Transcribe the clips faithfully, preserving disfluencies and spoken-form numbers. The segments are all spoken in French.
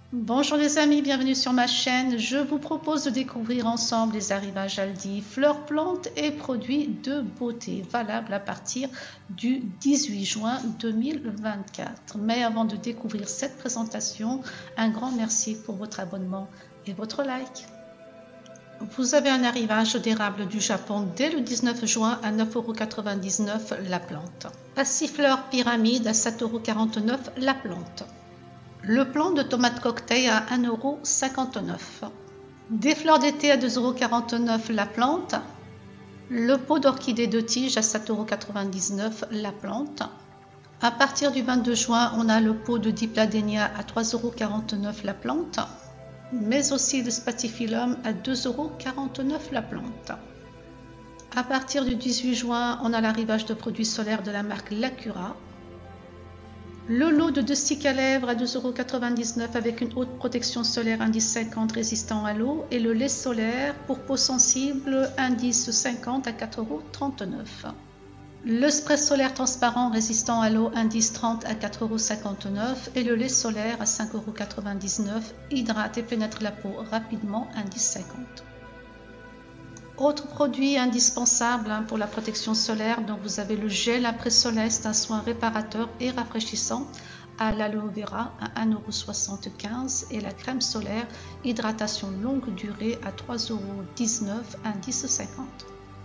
Bonjour les amis, bienvenue sur ma chaîne. Je vous propose de découvrir ensemble les arrivages Aldi, fleurs, plantes et produits de beauté valables à partir du dix-huit juin deux mille vingt-quatre. Mais avant de découvrir cette présentation, un grand merci pour votre abonnement et votre like. Vous avez un arrivage d'érable du Japon dès le dix-neuf juin à neuf euros quatre-vingt-dix-neuf la plante. Passifleur pyramide à sept euros quarante-neuf la plante. Le plant de tomate cocktail à un euro cinquante-neuf. Des fleurs d'été à deux euros quarante-neuf la plante. Le pot d'orchidée de tige à sept euros quatre-vingt-dix-neuf la plante. À partir du vingt-deux juin, on a le pot de dipladénia à trois euros quarante-neuf la plante, mais aussi le spathiphyllum à deux euros quarante-neuf la plante. À partir du dix-huit juin, on a l'arrivage de produits solaires de la marque Lacura. Le lot de deux sticks à lèvres à deux euros quatre-vingt-dix-neuf avec une haute protection solaire indice cinquante résistant à l'eau et le lait solaire pour peau sensible indice cinquante à quatre euros trente-neuf. Le spray solaire transparent résistant à l'eau indice trente à quatre euros cinquante-neuf et le lait solaire à cinq euros quatre-vingt-dix-neuf hydrate et pénètre la peau rapidement indice cinquante. Autre produit indispensable hein, pour la protection solaire, donc vous avez le gel après Soleste, un soin réparateur et rafraîchissant à l'aloe vera à un euro soixante-quinze et la crème solaire hydratation longue durée à trois euros dix-neuf indice cinquante.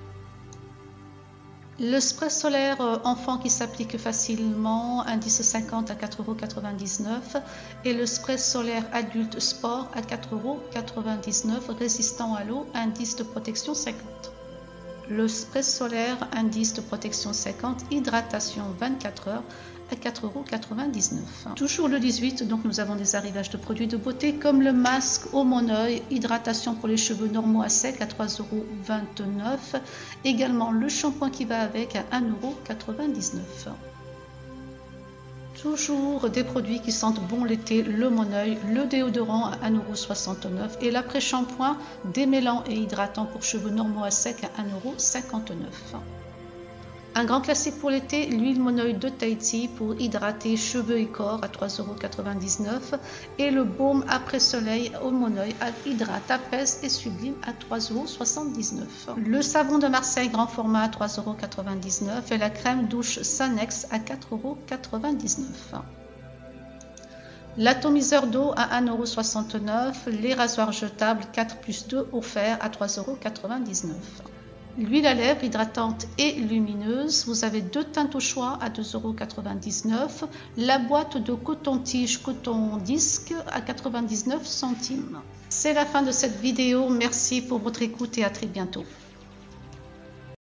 Le spray solaire enfant qui s'applique facilement, indice cinquante à quatre euros quatre-vingt-dix-neuf et le spray solaire adulte sport à quatre euros quatre-vingt-dix-neuf résistant à l'eau, indice de protection cinquante. Le spray solaire indice de protection cinquante, hydratation vingt-quatre heures à quatre euros quatre-vingt-dix-neuf. Toujours le dix-huit, donc nous avons des arrivages de produits de beauté comme le masque au mon oeil, hydratation pour les cheveux normaux à sec à trois euros vingt-neuf. Également le shampoing qui va avec à un euro quatre-vingt-dix-neuf. Toujours des produits qui sentent bon l'été, le mon oeil, le déodorant à un euro soixante-neuf et l'après-shampoing démêlant et hydratant pour cheveux normaux à sec à un euro cinquante-neuf. Un grand classique pour l'été, l'huile mon oeil de Tahiti pour hydrater cheveux et corps à trois euros quatre-vingt-dix-neuf et le baume après soleil au mon oeil hydrate, apaise et sublime à trois euros soixante-dix-neuf. Le savon de Marseille grand format à trois euros quatre-vingt-dix-neuf et la crème douche Sanex à quatre euros quatre-vingt-dix-neuf. L'atomiseur d'eau à un euro soixante-neuf, les rasoirs jetables quatre plus deux offerts à trois euros quatre-vingt-dix-neuf. L'huile à lèvres hydratante et lumineuse, vous avez deux teintes au choix à deux euros quatre-vingt-dix-neuf. La boîte de coton-tige, coton disque à quatre-vingt-dix-neuf centimes. C'est la fin de cette vidéo, merci pour votre écoute et à très bientôt.